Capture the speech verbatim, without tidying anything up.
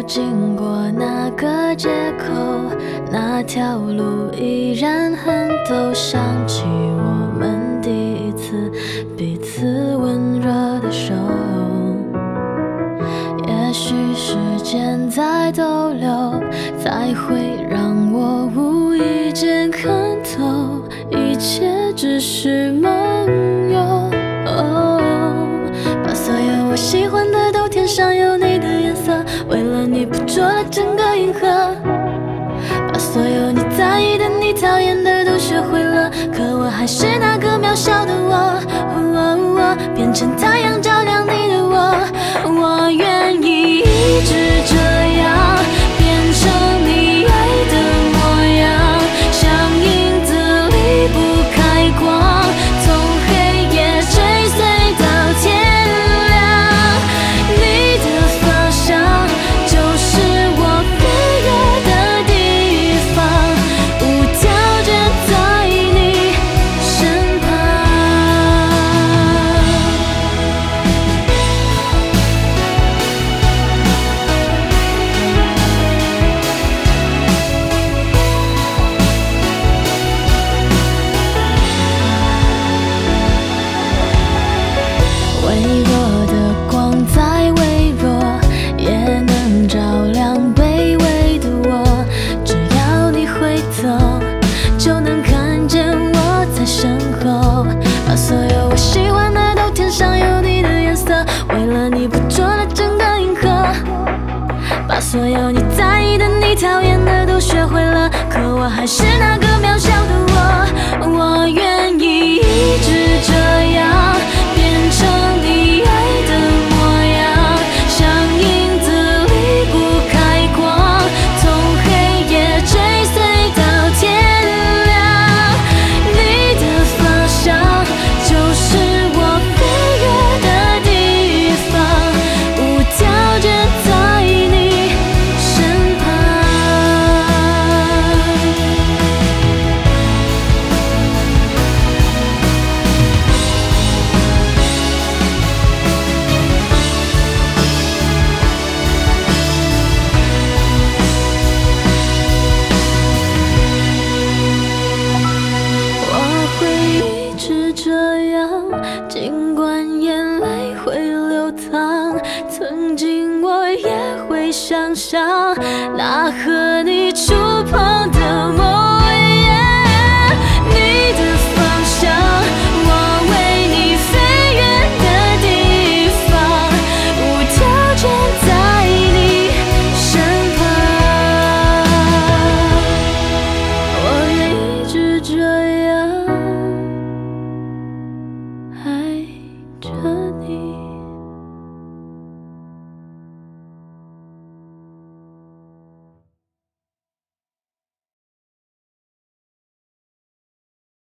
经过那个街口，那条路依然很陡，想起我们第一次彼此温热的手。也许时间在逗留，才会让我无意间看透，一切只是梦游。哦，把所有我喜欢的都填上有你的颜色，为了你捕捉了整个银河。把所有你在意的、你讨厌的都学会了，可我还是那个渺小的我。哦哦哦，变成太阳照亮你的我，我愿意一直这样，变成你爱的模样，像影子离不开光，从黑夜追随到天亮。你的方向就是我飞越的地方，无条件在你身旁。微弱的光再微弱，也能照亮卑微的我。只要你回头，就能看见我在身后。把所有我喜欢的都填上有你的颜色，为了你捕捉了整个银河。把所有你在意的、你讨厌的都学会了，可我还是那个渺小的我。我愿意一直这样，变成你爱的模样，像影子离不开光，从黑夜追随到天亮。你的方向就是我飞越的地方，无条件在你身旁。我会一直这样，尽管眼泪会流淌，曾经我也会想象，那和你